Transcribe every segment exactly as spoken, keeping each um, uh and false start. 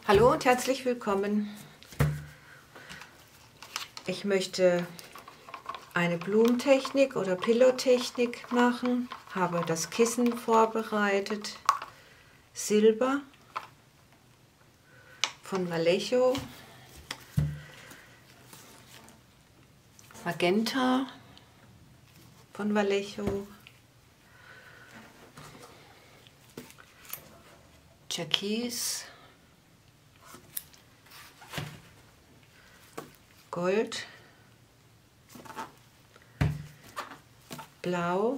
Hallo und herzlich willkommen. Ich möchte eine Blumentechnik oder Pillow-Technik machen, habe das Kissen vorbereitet, Silber von Vallejo, Magenta von Vallejo, Türkis, Gold, Blau,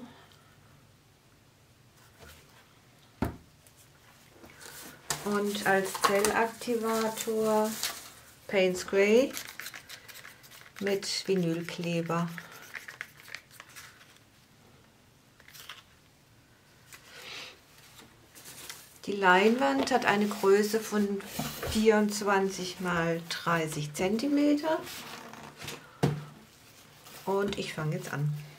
und als Zellaktivator Payne's Grey mit Vinylkleber. Die Leinwand hat eine Größe von vierundzwanzig mal dreißig Zentimeter und ich fange jetzt an.